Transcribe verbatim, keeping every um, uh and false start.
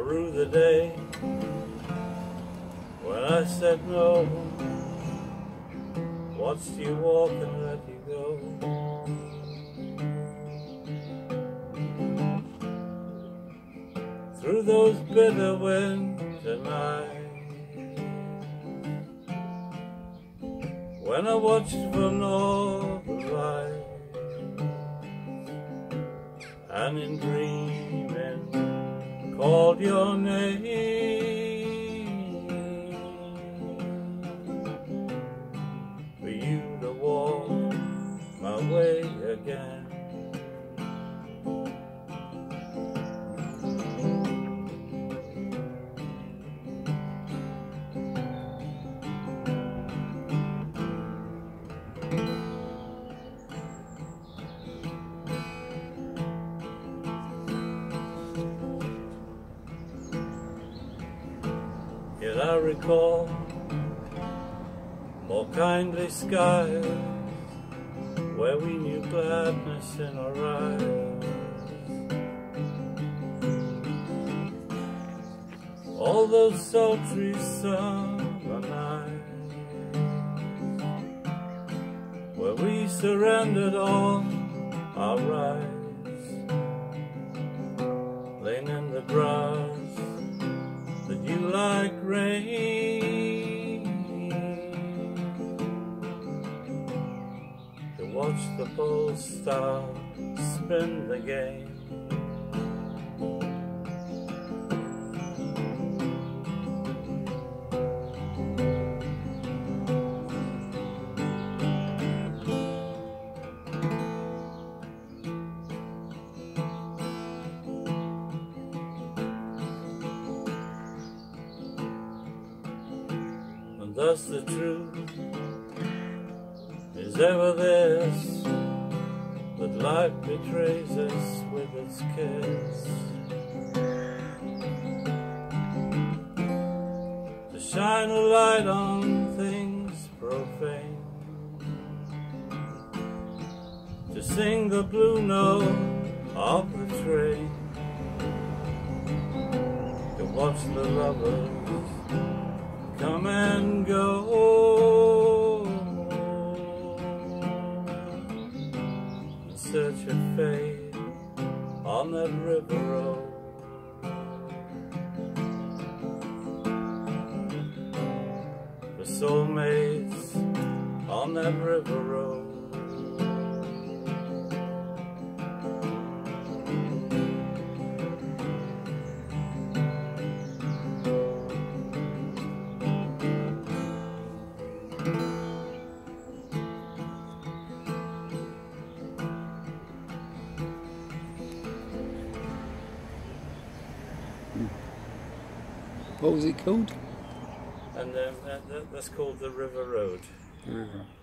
through the day. When I said no, watched you walk and let you go. Through those bitter winter nights, when I watched for northern lights, and in dreaming called your name, for you to walk my way again. Yet I recall more kindly skies, where we knew gladness in our eyes. All those sultry summer nights, where we surrendered all our rights, laying in the grass that you like rain, to watch the pole star spin the game. And thus the truth is ever this, that life betrays us with its kiss, to shine a light on things profane, to sing the blue note of the train, to watch the lovers come and go, in search of fate on that river road. For soulmates on that river road. What was it called? And um, that, that, that's called the River Road. Uh-huh.